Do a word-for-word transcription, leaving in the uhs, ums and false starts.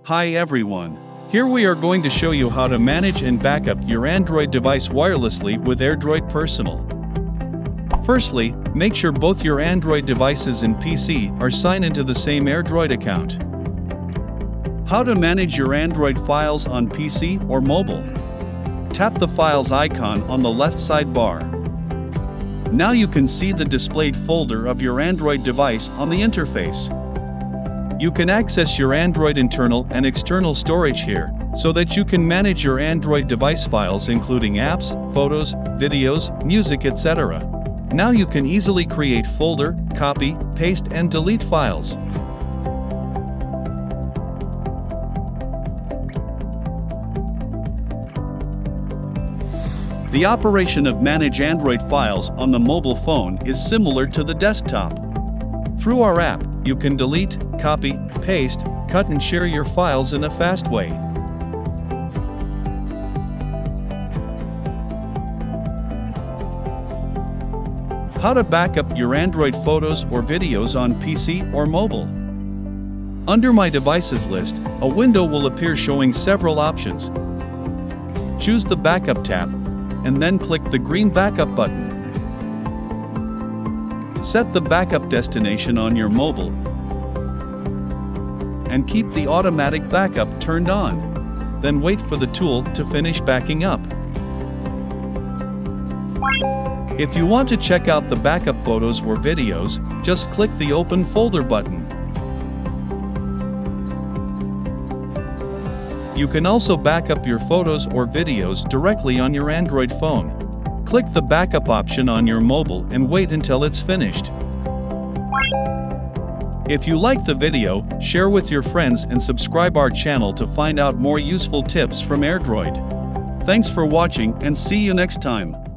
Hi everyone. Here we are going to show you how to manage and backup your Android device wirelessly with AirDroid Personal. Firstly, make sure both your Android devices and P C are signed into the same AirDroid account. How to manage your Android files on P C or mobile? Tap the Files icon on the left sidebar. Now you can see the displayed folder of your Android device on the interface. You can access your Android internal and external storage here, so that you can manage your Android device files including apps, photos, videos, music, et cetera. Now you can easily create folder, copy, paste and delete files. The operation of Manage Android Files on the mobile phone is similar to the desktop. Through our app, you can delete, copy, paste, cut and share your files in a fast way. How to backup your Android photos or videos on P C or mobile? Under My Devices list, a window will appear showing several options. Choose the Backup tab, and then click the green Backup button. Set the backup destination on your mobile and keep the automatic backup turned on. Then wait for the tool to finish backing up. If you want to check out the backup photos or videos, just click the Open Folder button. You can also back up your photos or videos directly on your Android phone. Click the backup option on your mobile and wait until it's finished. If you like the video, share with your friends and subscribe our channel to find out more useful tips from AirDroid. Thanks for watching and see you next time.